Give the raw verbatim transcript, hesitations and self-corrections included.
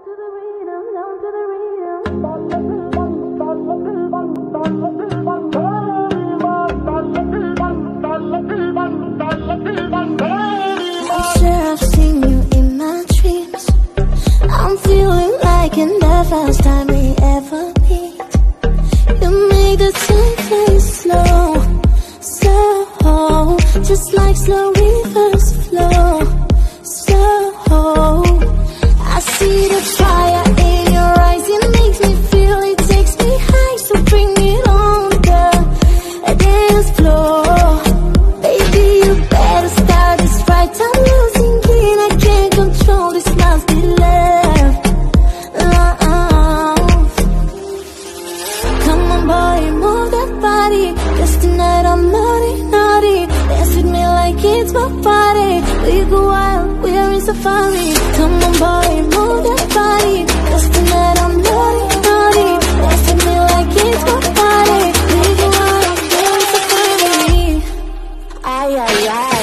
sure I've seen you in my dreams. I'm feeling like in the first time we ever meet. You make the time fly slow, slow, just like slow rivers flow, slow. I see the fire in your eyes, it makes me feel, it takes me high, so bring it on the dance floor. Baby, you better start this right, I'm losing it, I can't control this, must be love, love. Come on boy, move that body, 'cause tonight I'm naughty, naughty. Dance with me like it's my party. We go wild, we're in safari. Come on boy, move that body, 'cause tonight I'm naughty, naughty. Dance with me like it's my party. We go wild, we're in safari. Ay, ay, ay.